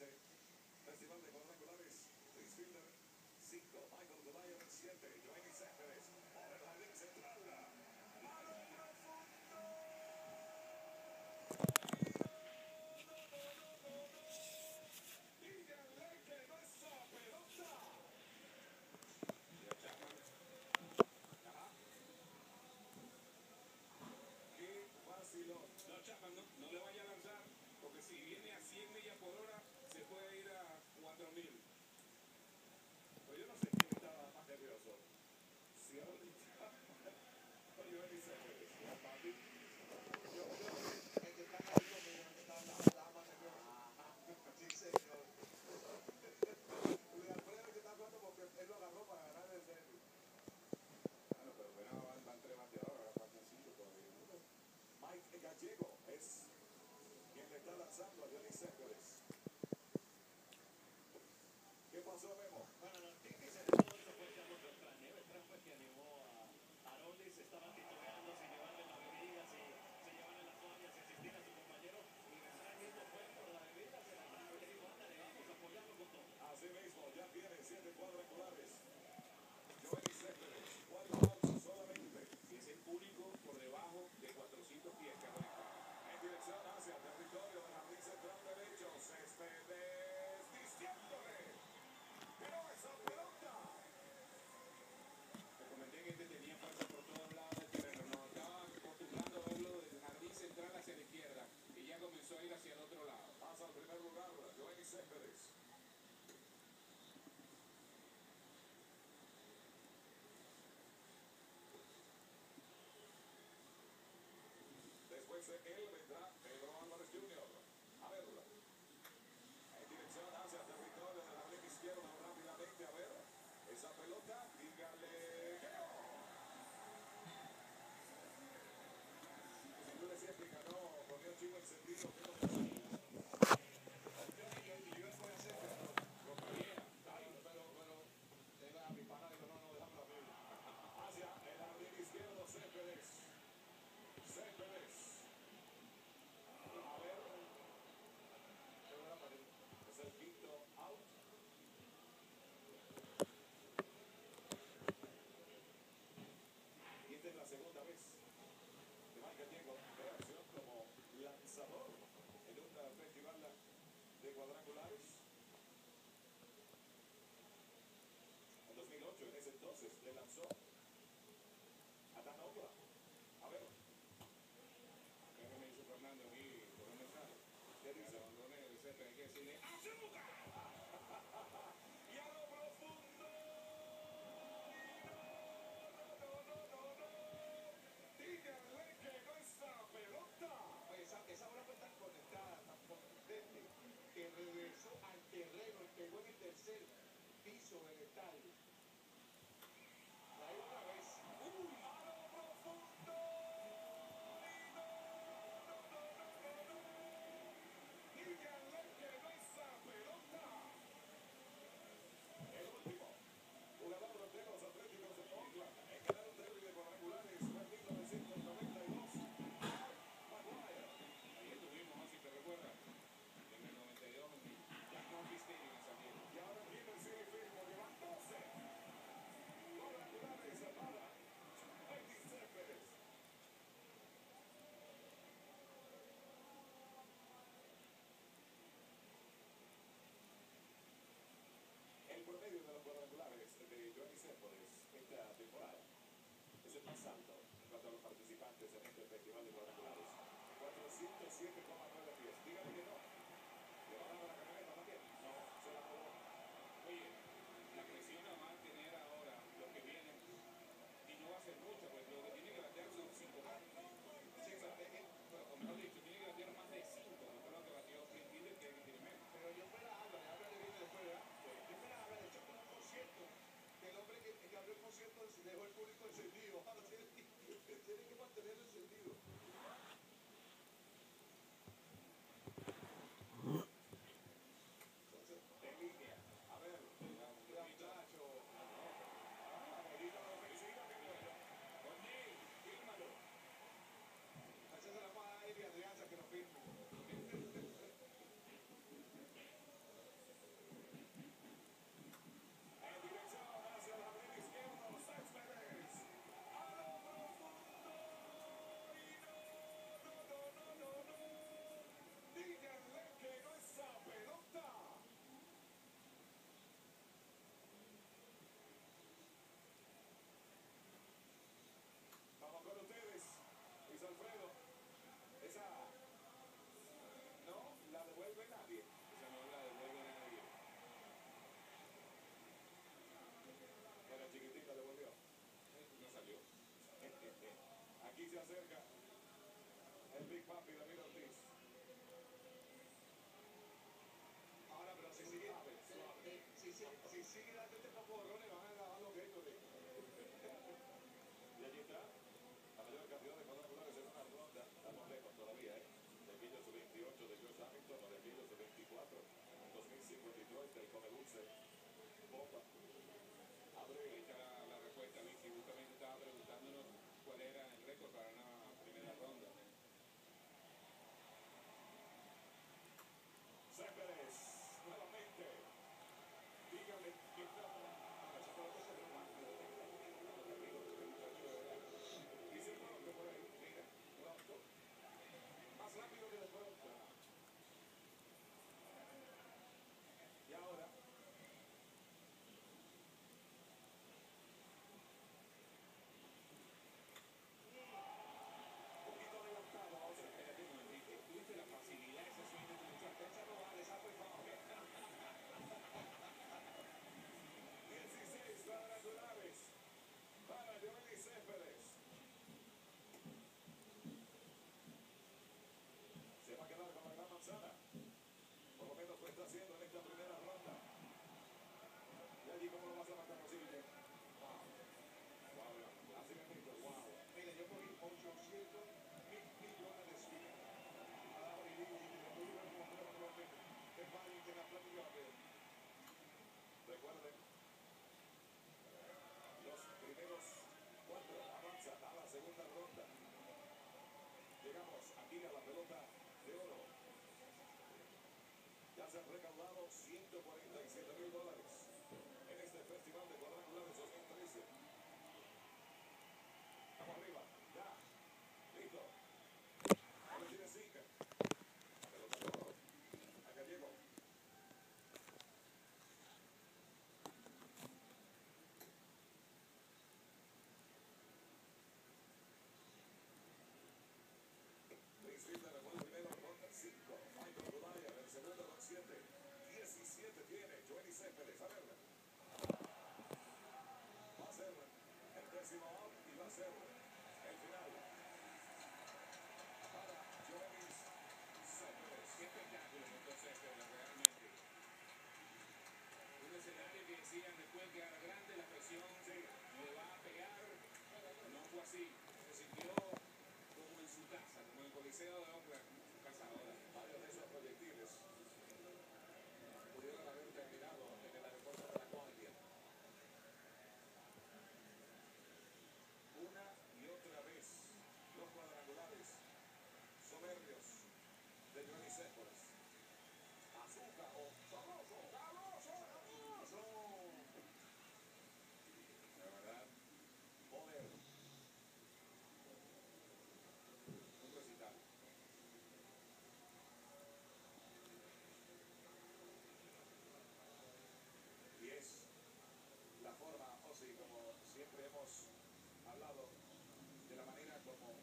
Festival de cuadrangulares. Luis Fielder, 5. Michael Golayo, 7. Joanny Céspedes. Por el jardín central. ¡Mano profundo! Díganle que no es esa pelota. Y a Chapman. Ajá. Qué vacilón. No, Chapman, no le vaya a lanzar, porque si viene a 100 millas por hora, se puede ir a 4000. Pues yo no sé quién estaba más nervioso. Si ahorita o Joanny Céspedes. Papi. Yo creo que el que está ahí conmigo, el que estaba más nervioso. Sí, señor. Luis Alfredo que está hablando porque él lo agarró para ganar el derby. Bueno, pero van tres bateadores, ahora faltan 5 todavía. Mike Gallego es quien le está lanzando a Joanny Céspedes. ¿Qué pasó, Memo? Bueno, la noticia de todo esto fue ya contra Tran. Tran fue que animó a Aroldis, estaban titubeando si llevarle la bebida, si llevarle la toalla, si asistir a su compañero. Y Garay mismo fue por la bebida, se la trajo y le dijo, ándale, vamos a apoyarlo con todo. Así mismo, ya tiene 7 cuadrangulares. Joanny Céspedes, 4 outs solamente. Y es el único por debajo de 400 pies que ha conectado. En dirección hacia el territorio del jardín central derecho. Céspedes diciéndole que no esa pelota. Te comenté que este tenía fuerza por todos lados del terreno. Nos estaba acostumbrando a verlo del jardín central hacia la izquierda. Y ya comenzó a ir hacia el otro lado. Pasa al primer lugar, Joanny Céspedes. Después de él vendrá Pedro Álvarez Jr. A verla. En dirección hacia el territorio de la línea izquierda rápidamente. A ver. Esa pelota, dígale que no. Si tú decías que ganó, ponía chivo encendido, ¿qué lo pasó? Yo voy a hacer Ropa vieja. pero era mi pana, dijo, no, déjame la mía. Hacia el jardín izquierdo, Céspedes. Céspedes. A ver. Es el quinto out. Y esta es la segunda vez que Mike Gallego ve acción como lanzador en un festival de cuadrangulares. En 2008, en ese entonces, le lanzó a Dan Ogla. A ver, ¿Qué me dice Fernando aquí por un mensaje? ¿qué Que dice? abandone el césped, hay que decirle ¡azúcar! Y a lo profundo. No. Díganle que no esa pelota. Esa bola fue tan conectada, tan contundente, que regresó al terreno y pegó en el tercer piso del estadio. Ahí otra vez. ¡Uy! A lo profundo. Díganle que no esa pelota. El último jugador de los Atléticos de Oakland en ganar un derbi de cuadrangulares fue en 1992. Maguire. Ahí estuvimos, así te recuerdas. En el 92 en Jack Murphy Stadium en San Diego. Y ahora aquí en el City Field porque van 12. Sí, date este poco borrones, van a grabar los gestos. Y allí está, la mayor cantidad de cuadrangulares en una ronda. Estamos lejos todavía, ¿eh? De aquellos 28 de George Hamilton o de aquellos 24 en 2005 en Detroit del Come Dulce. Bomba. Ahí está la respuesta, Vicky. Justamente estaba preguntándonos cuál era el récord para una primera ronda. Céspedes, nuevamente. Dígame qué tal. Dice pronto por ahí, mira, pronto. Más rápido que de pronto. Y ahora, un poquito adelantado. Espérate un momentito. ¿Tuviste la facilidad esa suerte de muchacho? Esa no vale, esa fue fácil. 16 cuadrangulares para Giovanni Céspedes. Se va a quedar con la gran manzana. Por lo menos lo está haciendo en esta primera ronda. Y allí como lo más abajo posible. Wow. Wow. Así me dijo, wow. Mira, yo cogí 800.000 millones de sumas. Ahora y digo, es válido que la plática de. Recuerden, los primeros 4 avanzan a la segunda ronda. Llegamos aquí a la pelota de oro. Ya se han recaudado $147,000 en este Festival de Cuadrangulares 2013. Vamos arriba, ya, listo. Ahora tiene 5. La pelota de oro. A Gallego. Luis Fielder fue el primero con 5. Michael Goliath el segundo con 7. 17 tiene Giovanni Céspedes. A ver. Va a ser el décimo out y va a ser el final para Giovanni Céspedes. Qué espectáculo montó Céspedes, realmente. Un escenario que decían después que era grande, la presión le va a pegar. No fue así. Se sintió como en su casa, como en el Coliseo de Oakland, su casa ahora. Varios de esos proyectiles pudieron haber terminado en el aeropuerto de la Guardia. Una y otra vez, los cuadrangulares soberbios de Giovanni Céspedes. Azúcar o sabroso, sabroso, sabroso. La verdad, Poder. un recital. Y es la forma, o sí, como siempre hemos hablado, de la manera como